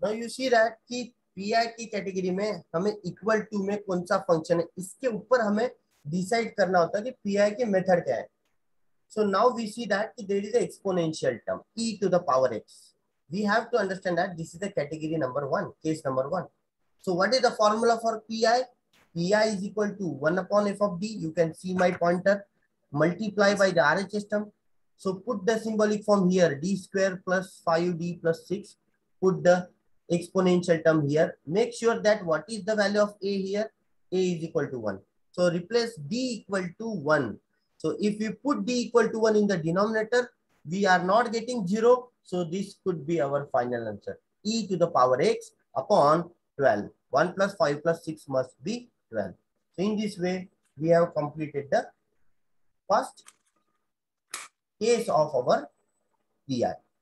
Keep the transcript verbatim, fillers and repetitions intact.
Now you see that कि P I की category में हमें इक्वल टू में कौन सा फंक्शन है, इसके ऊपर हमें डिसाइड करना होता है कि पी आई के मेथड क्या है. So now we see that there is a exponential term e to the power x. We have to understand that this is the category number one, case number one. So what is the formula for pi? Pi is equal to one upon f of d. You can see my pointer, multiply by the R H S term. So put the symbolic form here, d square plus five d plus six. Put the exponential term here. Make sure that what is the value of a here? A is equal to one. So replace d equal to one. So if we put d equal to one in the denominator, we are not getting zero. So this could be our final answer. E to the power x upon twelve. one plus five plus six must be twelve. So in this way, we have completed the first case of our P I.